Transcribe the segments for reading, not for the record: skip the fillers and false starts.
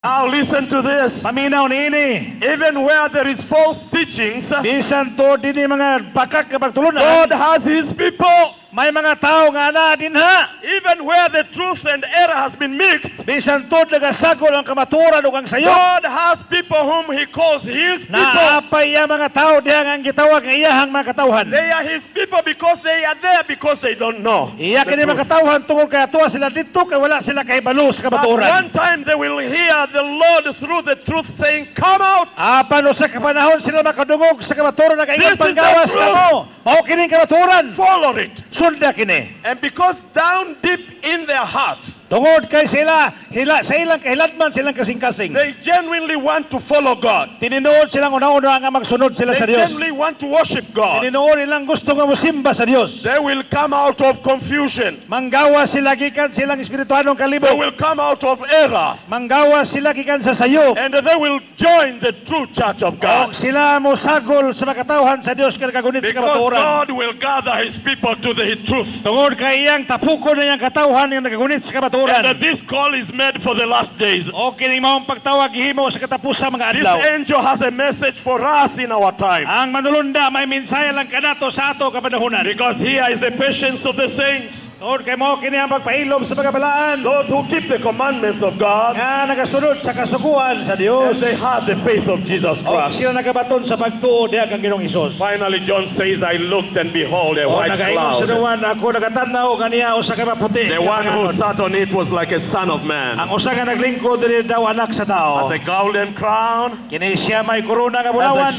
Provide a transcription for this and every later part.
Now listen to this. Paminaw niini. Even where there is false teachings, Bisan to dinhi mga pakak nga pagtulunan. God has His people. May mga tao nga ana dinha. Even where the truth and error has been mixed, Bisan to nagasagol ang kamaturan ug ang sayo. God has people whom He calls His people. Naapay ya mga tao diha nga gitawag nga iyahang mga katawhan. They are His people because they are there because they don't know. Iya kini mga katawhan tungod kay atuwa sila dito kay wala sila kahibalo sa But kamaturan. one time they will hear the Lord through the truth saying, "Come out." Apan usa ka panahon sila makadungog sa kamaturan nga This is ingon panggawas the truth. kamo. Mao kining kamaturan. Follow it. Sunda kini. And because down deep in their hearts, Tungod kay sila sa ilang kahiladman silang kasing-kasing. they genuinely want to follow God. Tinuod silang una-una nga magsunod sila They sa Dios. genuinely want to worship God. Tinuod nilang gusto nga mosimba sa Dios. They will come out of confusion. Manggawa sila gikan silang espirituanong They kalibog. will come out of error. Manggawa sila gikan sa sayo. And they will join the true church of O God. sila mo sagol sa makatawhan sa Dios kay kagunit sa Because kamaturan. God will gather His people to the truth. Tungod kay iyang tapukon na iyang katawhan nga nagagunit sa kamaturan. And this call is made for the last days. O kining maong pagtawag gihimo sa katapusang mga This adlaw. angel has a message for us in our time. Ang manulunda may mensahe lang kanato sa ato kapanahunan. Because here is the patience of the saints. Tungod kay mo kini ang pagpailom sa mga balaan. Those who keep the commandments of God. Nga nagasunod sa kasuguan sa And Dios. they have the faith of Jesus O Christ. sila nagabaton sa pagtuo diha kang Ginoong Hesus. Finally, John says, I looked and behold a O white nagaingon sa cloud. duwan ako nagatanaw kaniya usa ka maputi. The one who sat on it was like a son of man. Ang usa ka naglingkod diri daw anak sa tao. Has a golden crown, Kini siya may korona nga has bulawan.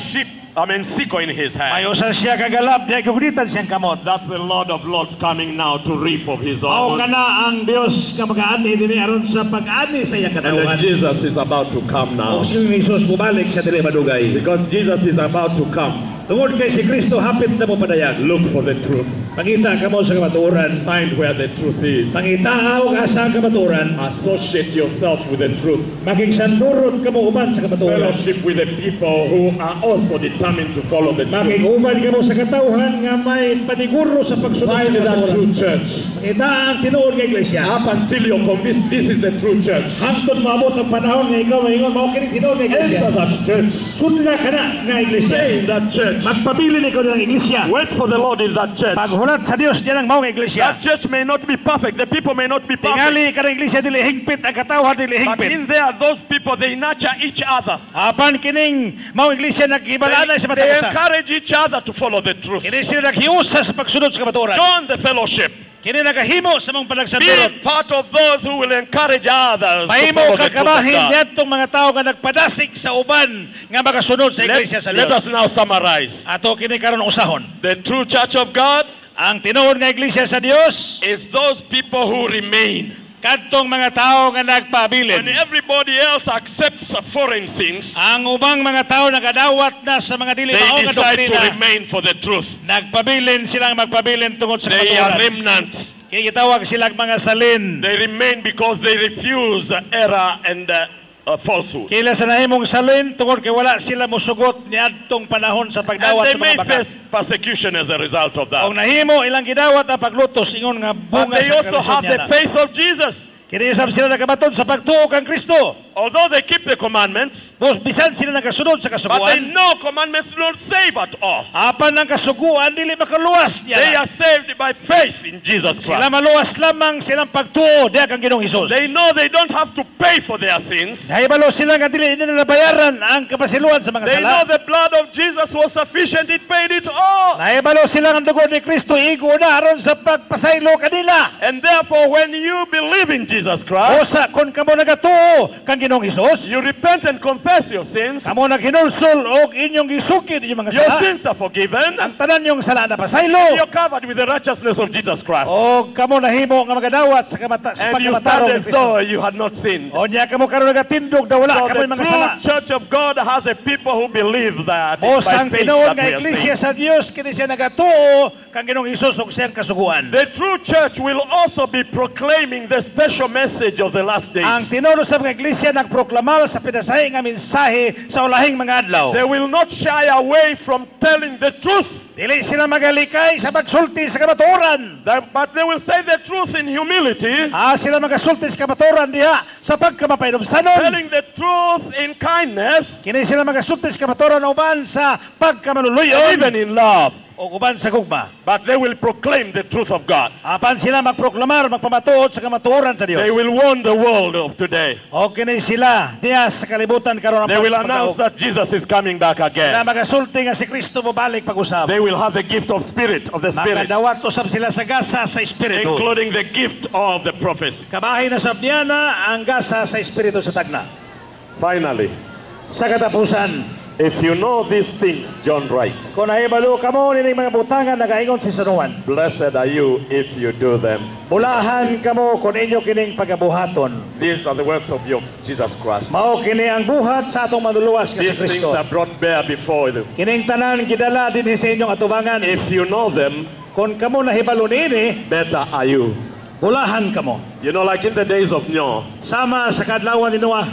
sickle in his May hand. usa siya kagalap diha gugritan siyang kamot. That's the Lord of Lords coming now to reap of his Mao own. kana ang Dios nga mag-aani dinhi aron sa pag-ani sa iyang And katawhan. Jesus is about to come O now. si Jesus bumalik sa dili madugay. Because Jesus is about to come. Tungod kay si Kristo hapit na mo padayag. Look for the truth. Pangita kamo sa kamaturan. Find where the truth is. Pangita og asa ang kamaturan. Associate yourself with the truth. Makigsanurot kamo uban sa kamaturan. Fellowship with the people who are also determined to follow the truth. Makiguban kamo sa katawhan nga may paniguro sa pagsunod Find sa that kamaturan. true church. Pangita ang tinuod nga iglesia. Up until you're convinced this is the true church. Hangtod maabot ang panahon nga ikaw maingon mao kini tinuod nga iglesia. Enter that church. Sunda kana nga iglesia. Stay in that church. Magpabilin ikaw ng iglesia. Wait for the Lord in that church. Paghulat sa Dios diyan ang mao nga iglesia. That church may not be perfect. The people may not be perfect. Tingali ka ng iglesia dili hingpit ang katawhan dili But hingpit. in there, those people, they nurture each other. Apan kining mao iglesia naghibalaan sa They matag-usa. encourage each other to follow the truth. Kini sila naghiusa sa pagsunod sa kamaturan. Join the fellowship. Kini nagahimo sa mong panagsanturot. Be part of those who will encourage others to Mahimo follow the truth of kakabahin God. niyadtong mga tao nga nagpadasig sa uban nga magasunod sa iglesia sa Let Dios. us now summarize. Ato kini karon usahon. The true church of God Ang tinuod nga iglesia sa Dios is those people who remain. kadtong mga tao nga When nagpabilin. everybody else accepts foreign things, Ang ubang mga tao nagadawat na sa mga dili mao they nga decide to doktrina. remain for the truth. Nagpabilin silang magpabilin tungod sa They are kamaturan. remnants. Kini gitawag silang mga salin. They remain because they refuse error and falsehood. Kila sa nahimong salin tungod kay wala sila mosugot niadtong panahon sa And pagdawat they sa may mga baka. face persecution as a result of that. Kung nahimo ilang gidawat ang paglutos ingon nga But bunga they sa also have the kalusuyan. faith of Jesus. Kini isab sila nakabaton sa pagtuo kang Kristo. Although they keep the commandments, Bisan sila nakasunod sa but they kasuguan. know commandments do not save at all. Apan ang kasuguan dili makaluwas They niya. are saved by faith in Jesus Sila Christ. maluwas lamang silang pagtuo diha kang Ginoong Hesus. They know they don't have to pay for their sins. Nahibalo sila nga dili nila bayaran ang kapasiluan sa mga They sala. know the blood of Jesus was sufficient. It paid it all. Nahibalo sila nga dugo ni Kristo igo na aron sa pagpasaylo kanila. And therefore, when you believe in Jesus Christ, Usa kun kamo nagatuo kang Ginoong Hesus, you repent and confess your sins. kamo naghinulsol og inyong gisukid inyong mga Your sala. sins are forgiven. Ang tanan yung sala na pasaylo. You're covered with the righteousness of Jesus Christ. O kamo nahimo nga magadawat sa And you pagkamatarong stand ni as Kristo. though you had not sinned. O niya kamo karon nagatindog daw wala So kamo the mga sala. true church of God has a people who believe that O it's by sang faith tinuod that nga we are iglesia saved. sa Dios kini siya nagatuo kang Ginoong Hesus ug siyang kasuguan. The true church will also be proclaiming the special message of the last Ang days. tinuno sa mga iglesia nagproklamar sa pinasahing nga mensahe sa ulahing mga adlaw. They will not shy away from telling the truth, Dili sila magalikay sa pagsulti sa kamatuoran. but they will say the truth in humility, Sila magasulti sa kamatuoran diha sa pagkamapayinumsanon. telling the truth in kindness, Kini sila magasulti sa kamatuoran uban sa and pagkamanuluyon even in love. o uban sa gugma. But they will proclaim the truth of God. Apan sila magproklamar, magpamatuod sa kamatuoran sa Dios. They will warn the world of today. O kini sila diha sa kalibutan karon They will announce that Jesus is coming back na again. magasulti nga si Kristo mobalik pag-usab. They will have the gift of spirit, of the Spirit, Makadawat usab sila sa gasa sa Espiritu. including the gift of the prophecy. Kabahin na sab niya na ang gasa sa Espiritu sa tagna. Finally, Sa katapusan, if you know these things, John writes, kung nahibalo ka mo nining mga butangan nagaingon si San Juan, blessed are you if you do them. bulahan ka mo kung inyo kining pagabuhaton. These are the works of your Jesus Christ. Mao kini ang buhat sa atong manluluwas nga si These things Kristo. are brought bare before you. Kining tanan gidala dinhi sa inyong atubangan. If you know them, Kung kamo nahibalo niini, better are you. bulahan ka mo. You know, like in the days of Noah, Sama sa kadlawan ni Noah,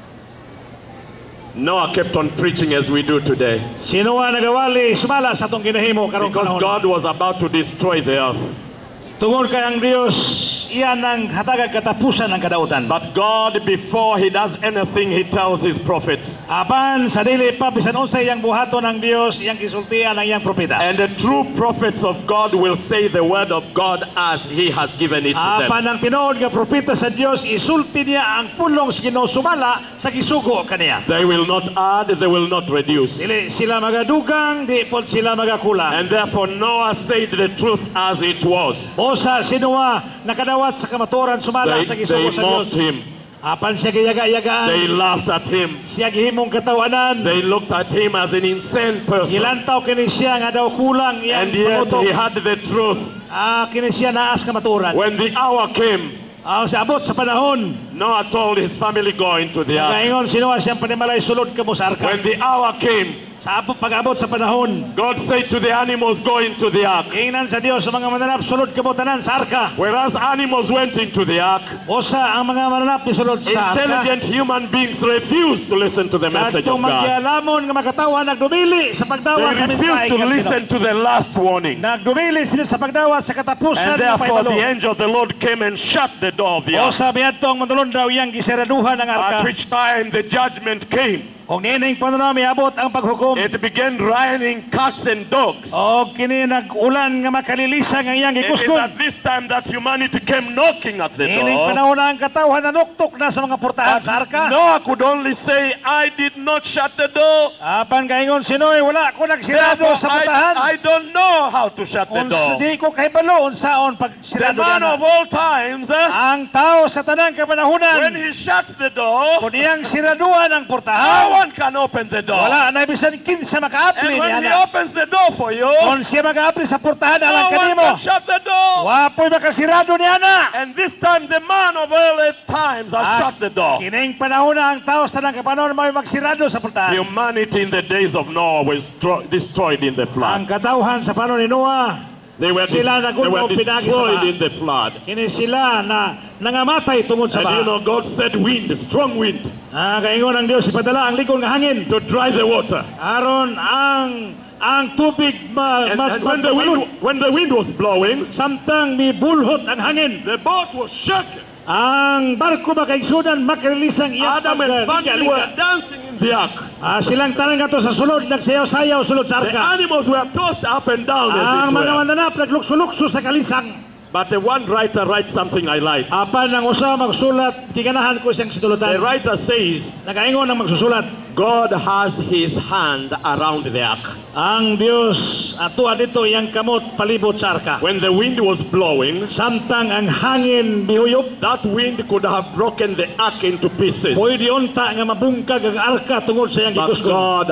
Noah kept on preaching as we do today. si Noah nagawali sumala sa atong ginahimo karong Because panahon. God was about to destroy the earth. Tungod kay ang Dios iyan ang hatagag katapusan ng kadautan. But God, before He does anything, He tells His prophets. Apan sa dili pa bisan unsay iyang buhaton ng Dios, iyang gisultian ang iyang propeta. And the true prophets of God will say the word of God as He has given it to them. Apan ang tinuod nga propeta sa Dios isulti niya ang pulong sa Ginoo sumala sa gisugo kaniya. They will not add, they will not reduce. Dili sila magadugang, di pod sila magakulang. And therefore Noah said the truth as it was. Osa si Noah nakadawat sa kamatuoran sumala sa They gisugo sa Dios. mocked him. Apan siya giyaga-yagaan, They laughed at him. siya gihimong katawanan. They looked at him as an insane person. Gilantaw kini siya nga daw kulang iyang And yet pangutok. he had the truth. Kini siya naas kamatuoran. When the hour came, Sa abot sa panahon, Noah told his family, go into the ark. kaingon si Noah siyang panimalay sulod kamo sa arka. When the hour came, Sa pag-abot sa panahon, God said to the animals, go into the ark. ingnan sa Dios sa mga mananap sulod kamo tanan sa arka. Whereas animals went into the ark, Osa ang mga mananap ni sulod sa arka. intelligent human beings refused to listen to the message of Kadtong God. magkialamon nga makatawa nagdumili sa They pagdawat sa refused mensahe to nga listen Ginoo. to the last warning. Nagdumili sila sa pagdawat sa katapusan And nga therefore the pahibalo. angel of the Lord came and shut the door of the ark. Osa biadto ang mandulon daw iyang giseraduhan ang At arka. which time the judgment came. Kung nining panunami abot ang paghukom. It began raining cats and dogs. O kini nag-ulan nga makalilisa nga iyang It is gikusgon. at this time that humanity came knocking at the Ining door. panahon na ang katawhan nanuktok na sa mga portahan sa arka. Noah could only say, I did not shut the door. Apan kaingon si Noe, wala ko nagsirado Therefore, sa portahan. I don't know how to shut the door. Di ko kahibalo unsaon pag The sirado man na. of all times, Ang tao sa tanang when kapanahunan, he shuts the door, kung iyang siraduan ang no portahan, one can open the door. wala na bisan kinsa And makaapli when he niya. opens the door for you, Kung siya makaapli sa portahan no alang one kanimo, can shut the door. wapoy makasirado niya na. And this time, the man of all times has shut the door. Kining panahon na ang tao sa tanang kapanahunan may magsirado sa portahan. Humanity in the days of Noah was destroyed in the Ang flood. katawhan sa panahon ni Noah, They were Sila nagunaw pinagi sa destroyed baha. in the flood. kini sila na nangamatay tungod sa And you baha. know, God said wind, strong wind, Kaingon ang Dios ipadala ang likod nga hangin to dry the water. aron ang tubig And when the wind was blowing, samtang mibulhot ang hangin, the boat was shaken. ang barko makaigsunan makarilisang iyang Adam and family were pagaliga. dancing in the ark. Silang tanan nga to sa sulod nagsayaw-sayaw sulod sa The arka. animals were tossed up and down Ang as it mga were. mananap naglukso-lukso sa kalisang. But one writer writes something I like. Apan ang usa magsulat giganahan ko siyang The sidulutan. writer says, Nagaingon ang magsusulat. God has his hand around the ark. Ang Dios atua dito iyang kamot palibot sa arka. When the wind was blowing, Samtang ang hangin bihuyop, that wind could have broken the ark into pieces. pwede unta nga mabungkag ang arka tungod sa iyang But gikuskon. God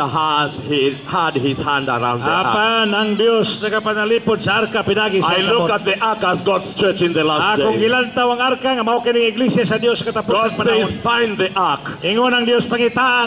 had his hand around the ark. Apan ang Dios nagapanalipod sa arka pinagi sa I iyang look kamot. at the ark as God's church in the last Akong days. gilantaw ang arka nga mao kining iglesia sa Dios God katapusan panahon. says, find the ark. Ingon ang Dios pangita ang arka.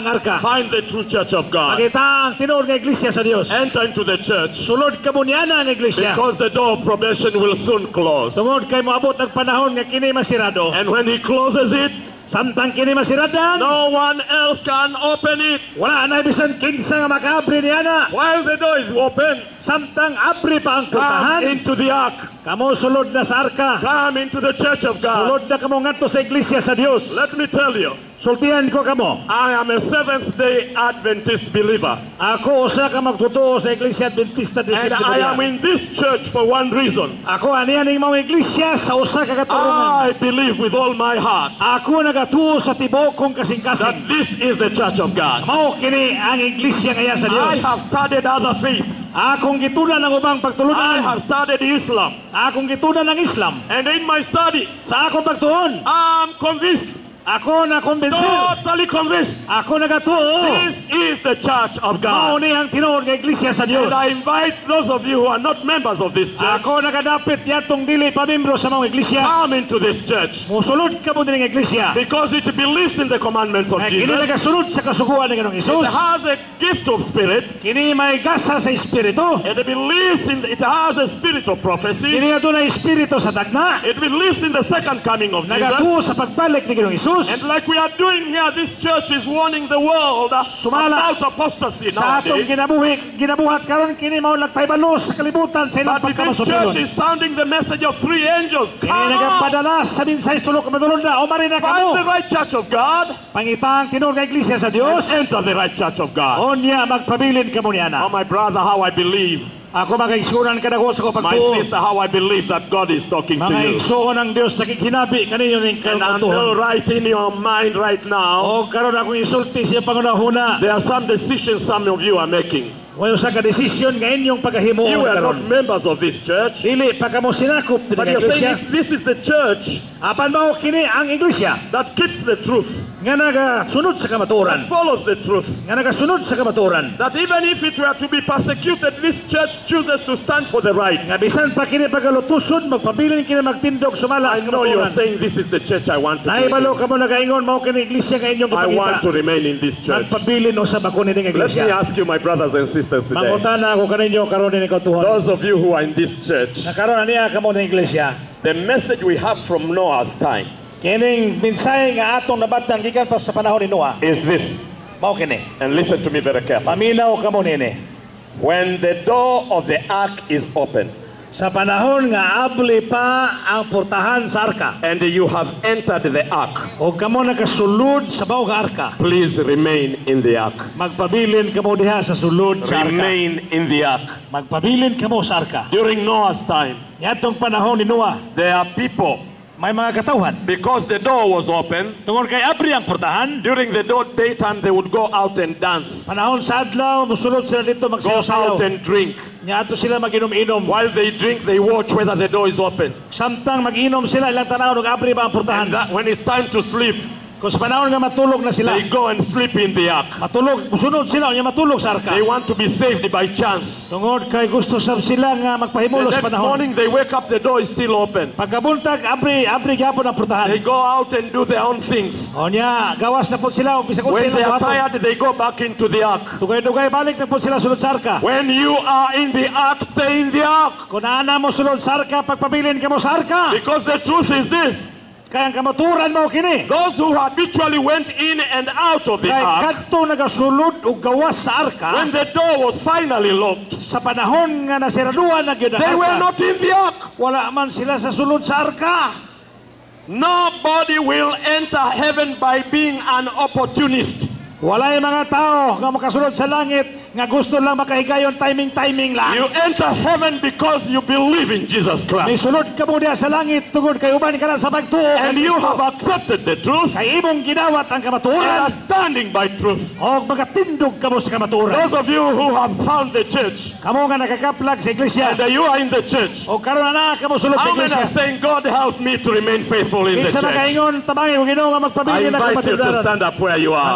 Find the true church of God. Makita ang tinuod nga iglesia sa Dios. Enter into the church. Sulod kamo niana ang iglesia. Because the door of probation will soon close. Tungod kay moabot ang panahon nga kini masirado. And when he closes it, Samtang kini masiradan, no one else can open it. wala na bisan kinsa nga makaabri niana. While the door is open, Samtang abri pa ang come putahan, into the ark. kamo sulod na sa arka. Come into the church of God. Sulod na kamo ngadto sa iglesia sa Dios. Let me tell you, Sultihan ko kamo. I am a Seventh-day Adventist believer. Ako usa ka magtotoo sa iglesia Adventista de And I am in this church for one reason. Ako ani ning mga iglesia sa usa ka katarungan. I believe with all my heart Ako nagatuo sa tibuok kong that kasing-kasing. this is the church of God. Mao kini ang iglesia kaya sa I Dios. have studied other faiths. Akong gitunan ang ubang I pagtulunan. have studied Islam. Akong gitunan ang Islam. And in my study, Sa akong pagtuon, I'm convinced, ako na kumbensir. totally convinced, Ako nagatuo. this is the church of Mao God. ni ang tinuod nga iglesia sa Dios. And I invite those of you who are not members of this church, Ako nagadapit yatong dili pamembro sa mga iglesia. come into this church. Musulod ka mo din ng iglesia. Because it believes in the commandments of Kaya kini Jesus. nagasunod sa kasuguan ng Ginoong It Hesus. has a gift of spirit. Kini may gasa sa espiritu. It believes in, it has a spirit of prophecy. Kini ato na espiritu sa tagna. It believes in the second coming of Jesus. Nagatuo sa pagbalik ni Ginoong Hesus. And like we are doing here, this church is warning the world Sumala. about apostasy Sa atong nowadays. ginabuhat karon kini mao nagpaybalos sa kalibutan sa ilang But this church pagkamasupilon. is sounding the message of three angels. Kini Come on, nagapadala sa minsay tulog ka madulod na. O mari na find the kamo. right church of God Pangitang tinuod nga iglesia sa and Dios. enter the right church of God. Onya magpabilin kamo niana. Oh, my brother, how I believe. Ako magaigsunan ka dako sa ko My pagtuo. sister, how I believe that God is talking to Mga you. igsuon ng Dios nakikinabi kaninyo ning And I know kautuhan. right in your mind right now, O karon akong isulti siya pangunahuna. there are some decisions some of you are making. Wayo sa ka desisyon nga inyong pagkahimuon You are karon. not members of this church. Dili pa kamo sinakop But dinhi you're iglesia. saying if this is the church Apan mao kini ang iglesia that keeps the truth, nga nagasunod sa kamatuoran. that follows the truth, Nga nagasunod sa kamatuoran. that even if it were to be persecuted, this church chooses to stand for the right. Nga bisan pa kini pagalutuson magpabilin kini magtindog sumala I sa know you're kamatuoran. saying this is the church I want to be Naibalo in. ka mo nagaingon mao kini iglesia nga inyong I want to ipakita. remain in this church. Magpabilin usab ako ni Let me iglesia. ask you, my brothers and sisters, today. Mangutana ako kaninyo karon ni kautuhan. Those of you who are in this church, Nga karon aniya kamo ni iglesia. the message we have from Noah's time Kining mensahe nga atong nabatang gikan pa sa panahon ni Noah. is this. Mao kini. And listen to me very carefully. Paminaw kamo nini. When the door of the ark is open Sa panahon nga abli pa ang portahan sa arka. and you have entered the ark, O kamo nakasulod sa bawang arka. please remain in the ark. Magpabilin kamo diha sa sulod sa arka. Remain in the ark. Magpabilin kamo sa arka. During Noah's time, Yatong panahon ni Noah, there are people, may mga katawhan. because the door was open, Tungod kay abri ang portahan, during the daytime they would go out and dance, panahon sa adlaw, musulod sila dito go out magsayaw-sayaw. and drink. Nya ato sila maginom-inom. While they drink, they watch whether the door is open. Samtang mag-inom sila, ilang tanaw, nag-abri ba ang portahan. And that, when it's time to sleep, Kung sa panahon nga matulog na sila, they go and sleep in the ark. matulog, musunod sila, nya matulog sa arka. They want to be saved by chance. Tungod kay gusto sab sila nga The magpahimulos next panahon. morning they wake up, the door is still open. Pagkabuntag, abri gyapon ang portahan. They go out and do their own things. O niya, gawas na po sila, o bisag kung When they sila are buhaton. tired, they go back into the ark. Dugay-dugay, balik na po sila sulod sa arka. When you are in the ark, stay in the ark. Kung naana mo sulod sa arka, pagpabilin ka mo sa arka. Because the truth is this. Kaya ang kamaturan mo kini. Those who habitually went in and out of the Kaya ark, kadto nagasulod o gawas sa arka, when the door was finally locked, sa panahon nga nasiraduan na gyud ang they were arka, not in the ark. wala man sila sa sulod sa arka. Nobody will enter heaven by being an opportunist. Walay mga tao nga makasulod sa langit nga gusto lang makahigayon timing lang. You enter heaven because you believe in Jesus Christ. Misulod ka mo diha sa langit tungod kay uban ka na sa pagtuo. And you have accepted the truth Kay imong ginawat ang and kamaturan. are standing by truth. O magatindog ka mo sa kamaturan. Those of you who have found the church Kamo nga nakakaplag sa iglesia. and you are in the church, O karon na ka mo sulod sa how many iglesia. are saying, God help me to remain faithful in the Kinsa church? nakaingon tabangi og Ginoo nga I magpabilin na invite you to kamaturan. stand up where you are. Magaling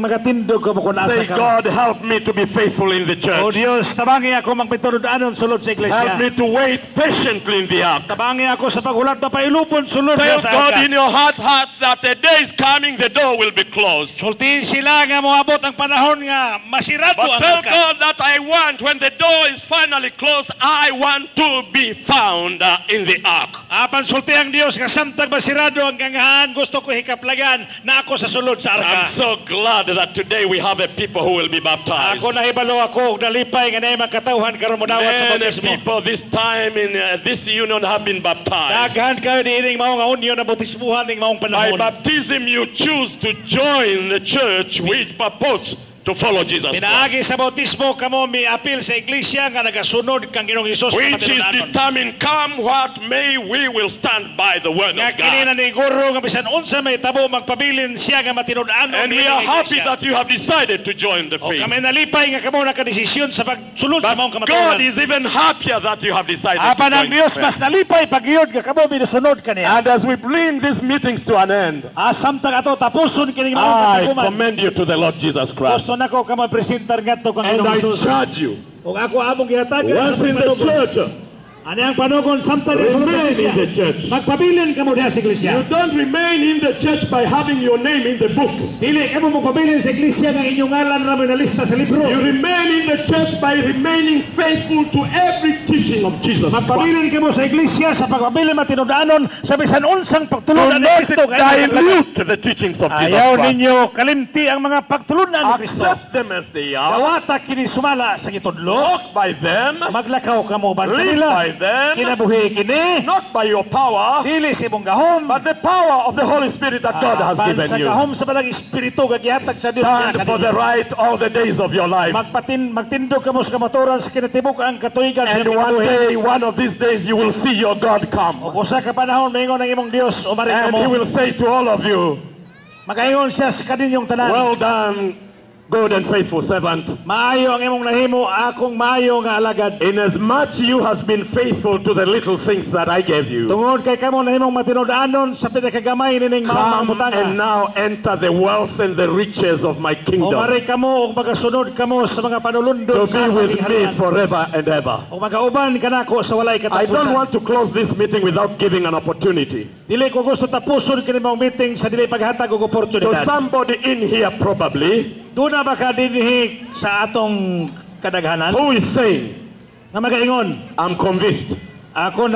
magatindog ko kung asa Say, ka. God, help me to be faithful in the O church. Dios, tabangi ako magpitunud-anon sulod sa Help iglesia. me to wait patiently in the ark. Tabangi ako sa paghulat na pailupon sulod Tell sa God arka. in your heart that the day is coming, the door will be closed. Sultiin sila nga moabot ang panahon nga masirado But ang tell arka. God that I want, when the door is finally closed, I want to be found in the ark. Apan sulti ang Dios nga samtang masirado ang gangahan, gusto ko hikaplagan na ako sa sulod sa I'm arka. so glad that today we have a people who will be baptized. Ako nahibalo ako og nalipay nga naay magkatawhan karon mo dawat sa Many bautismo. people this time in this union have been baptized. Daghan kayo diining mao nga unyo na bautismuhan ning maong By panahon. baptism, you choose to join the church with purpose to follow Jesus Christ, Pinaagi sa bautismo kamo miapil sa iglesia nga nagasunod kang Ginoong Hesus which is determined, come what may, we will stand by the word nga of kini na God. ni guro nga bisan unsa may tabo magpabilin siya nga matinud-anon. And we are happy that you have decided to join the o faith. kami nalipay nga kamo nakadesisyon sa pagsulod sa maong But God kamatuoran. is even happier that you have decided to Apan ang join Dios the mas faith. nalipay pagyod nga kamo binusunod kaniya. And as we bring these meetings to an end, Samtang ato tapuson kini maong I pagtuman. commend you to the Lord Jesus Christ. Gusto nako ka mapresentar ngadto kang And Ginoong I Hesus. charge you, Ug ako among gihatagan once in the church, ani ang panugon samtang remain in the church. magpabilin kamo diha sa iglesia. You don't remain in the church by having your name in the book. Dili kamo magpabilin sa iglesia nga inyong ngalan ra may nalista sa libro. You remain in the church by remaining faithful to every teaching of Jesus Christ. Magpabilin kamo sa iglesia sa pagpabilin matinud-anon sa bisan unsang Do pagtulunan ni not Kristo. dilute the teachings of Jesus Ayaw Christ. ninyo kalimti ang mga pagtulunan ni Kristo. Accept them as they are. Dawata kini sumala sa gitudlo. Walk by them. Maglakaw kamo ban Live kanila. by them. Kinabuhi kini. Not by your power, Dili sa imong gahom. but the power of the Holy Spirit that God has Apan given sa you. gahom sa balang espiritu nga gihatag sa Dios. Stand for the right all the days of your life. Magtindog kamo sa kamatuoran sa kinatibuk ang katuigan sa And imong one kabuhi. day, one of these days, you will see your God come. O usa ka panahon maingon ang imong Dios o mari And He kamo. will say to all of you, Magaingon siya sa kaninyong tanan. well done, good and faithful servant. Maayo ang imong nahimo, akong maayo nga alagad. Inasmuch you has been faithful to the little things that I gave you, Tungod kay kamo nahimong matinud-anon sa pinakagamay nining maong come butanga. and now enter the wealth and the riches of my O kingdom, mari kamo og magasunod kamo sa mga to panulundon be sa with aking me harian. forever and ever. O magauban kanako sa walay I don't katapusan. want to close this meeting without giving an opportunity. Dili ko gusto tapuson kini mong meeting sa dili paghatag og To oportunidad. somebody in here probably, Doon na ba ka dinhi sa atong kadaghanan who is saying, nga magaingon, I'm convinced, ako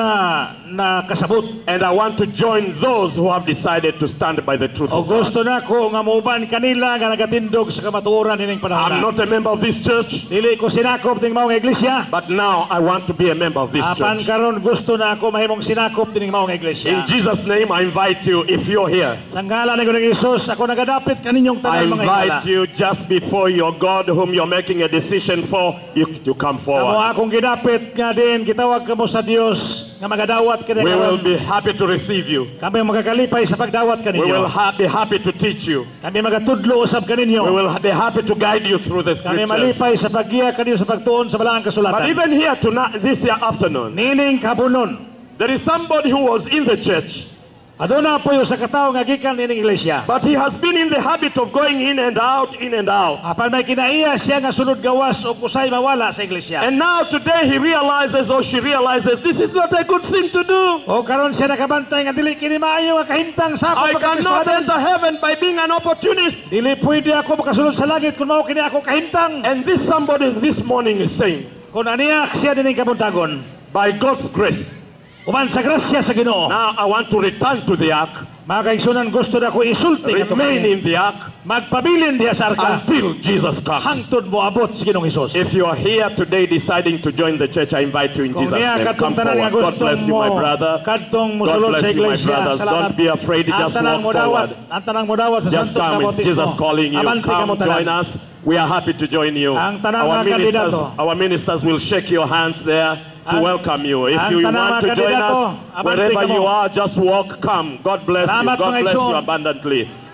na kasabot and I want to join those who have decided to stand by the truth o of God. gusto na ko nga muuban kanila nga nagatindog sa kamatuoran nining I'm panahon. not a member of this church, Dili ko sinakop ning maong iglesia. but now I want to be a member of this Apan church. karon gusto na ako mahimong sinakop dining maong iglesia. In Jesus' name, I invite you, if you're here, Sa ngalan ni Ginoong Hesus, ako nagadapit kaninyong I tanan mga invite igala. you just before your God whom you're making a decision for, you come Amo forward. akong gidapit nga din gitawag kamo sa Dios nga magadawat kini We will karon. be happy to receive you. Kami magakalipay sa pagdawat We kaninyo. will be happy to teach you. Kami magatudlo usab kaninyo. We will be happy to guide you through the Kami scriptures. malipay sa paggiya kaninyo sa pagtuon sa balaang But kasulatan. even here tonight, this afternoon, Nining kabunon, there is somebody who was in the church, aduna po yung sa katao nga gikan nining iglesia. but he has been in the habit of going in and out, in and out. Apan may kinaiya siya nga sunod gawas o kusay mawala sa iglesia. And now today he realizes, or she realizes, this is not a good thing to do. O karon siya nakabantay nga dili kini maayo nga kahimtang sa I ako cannot pagkakristanan. enter heaven by being an opportunist. Dili pwede ako makasulod sa langit kung mao kini ako kahimtang. And this somebody this morning is saying, Kung aniya siya dining kabuntagon, by God's grace, uman sa grasya sa Ginoo, now I want to return to the ark, mga kaigsunan gusto na ko isulti nga remain tumanin. in the ark Magpabilin diha sa arka until Jesus comes. hangtod mo abot sa Ginoong Hesus. If you are here today deciding to join the church, I invite you in Kung Jesus' niya name. Come katong tanan nga forward. God gusto bless you, my mo brother. kadtong God musulod bless sa you, my iglesia. brothers. Salamat. Don't be afraid. Ang Just tanang walk mo dawat, forward. ang tanang mo dawat sa Just santos come. nga It's bautismo. Jesus calling you. Abante ka mo Come, join tanan. us. We are happy to join you. Ang tanang mga kandidato. Our ministers will shake your hands there to Ang- welcome you. If ang you tanang want mga to join kandidato, us, abante wherever ka mo. you are, just walk. Come. God bless you. Salamat, God mga bless you igsoon. abundantly.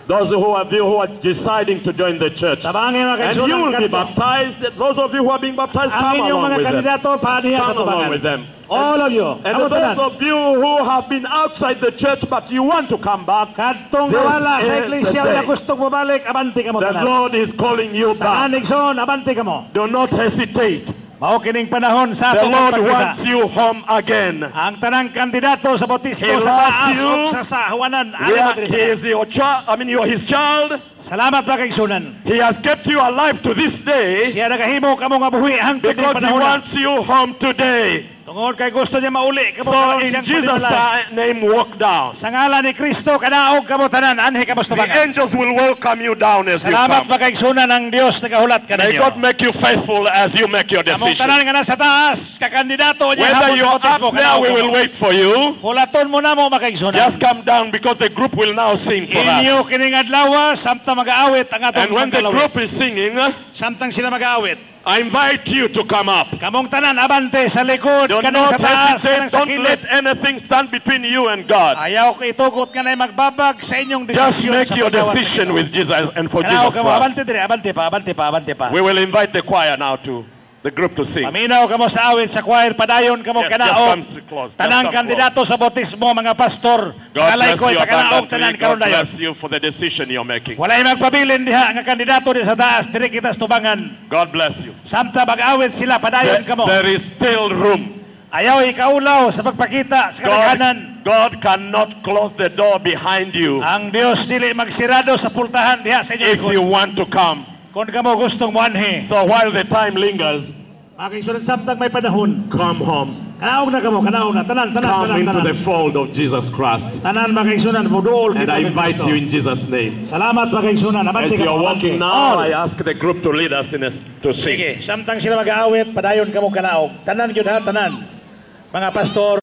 Those who are deciding to join the church. Tabangin mga And kaigsunan you will be kadto. baptized. Those of you who are being baptized, Ang come inyong along mga with them. kandidato paaniya sa Come along tubangan. with them. All of you. And Amo those tanan. of you who have been outside the church but you want to come back, Kadtong This nawala sa is iglesia the day. na gustong bumalik, abanti ka mo the tanan. Lord is calling you back. Taanigson, abanti ka mo. Do not hesitate. Mao kining panahon sa The atong Lord pagkita. wants you home again. Ang tanang kandidato sa bautismo He sa loves taas you. o sa sahuanan. He is your child. I mean, you are His child. Salamat mga kaigsunan. He has kept you alive to this day Siya nagahimo kamo nga buhi hangtod ning because He panahon. wants you home today. Tungod kay gusto niya mauli kamo So karon in siyang Jesus' panimalay. name, walk down. Sa ngalan ni Kristo kadaog kamo tanan anhi kamo The tubangan. angels will welcome you down as you Salamat come. mga kaigsunan ng Dios nagahulat May kaninyo. God make you faithful as you make your Among decision. tanan nga nasa taas kakandidato niya Whether hapon you sa are bautismo up there, kadaog we will kamo. wait for you. Hulaton mo na mo mga kaigsunan. Just come down because the group will now sing for us. Inyo kining adlaw samtang mag-aawit ang atong And when the pagkalawit. group is singing, Samtang sila mag-aawit. I invite you to come up. Kamong tanan abante sa likod Do kanang not sa taas hesitate. kanang sa Don't kilid. let anything stand between you and God. Ayaw ko itugot nga na magbabag sa inyong Just desisyon make sa your paggawa sa decision Ginoo. with Jesus and for Kanaw Jesus ka mo abante Christ. dire, abante pa, abante pa, abante pa. We will invite the choir now to the group to sing. Paminaw ka mo sa awit sa choir padayon ka mo Yes, just kanaog. come close. Just Tanang come kandidato sa bautismo mga pastor. God Mga bless likoy you kanaog abundantly. tanan God karon dayon. bless you for the decision you're making. Walay magpabilin diha nga kandidato di sa taas dire kita sa tubangan. God bless you. Samta mag-awit sila padayon ka mo. There is still room. Ayaw ikaulaw sa pagpakita sa kadaghanan. God cannot close the door behind you Ang Dios dili magsirado sa pultahan diha sa if inyong you likod. want to come. Kung kamo gustong muanhi. So while the time lingers, Aking sunod samtang may panahon. come home. Kanaog na kamo, kanaog na. Tanan, tanan, Come tanan, into the tanan. fold of Jesus Christ. Tanan makaigsunan, buduol And kita I kay invite Kristo. you in Jesus' name. Salamat makaigsunan. As Abante you ka are mo, walking abante. now, All. I ask the group to lead us to sing. Sige, samtang sila mag-aawit, padayon kamo kanaog. Tanan gyud ha, tanan. Mga pastor.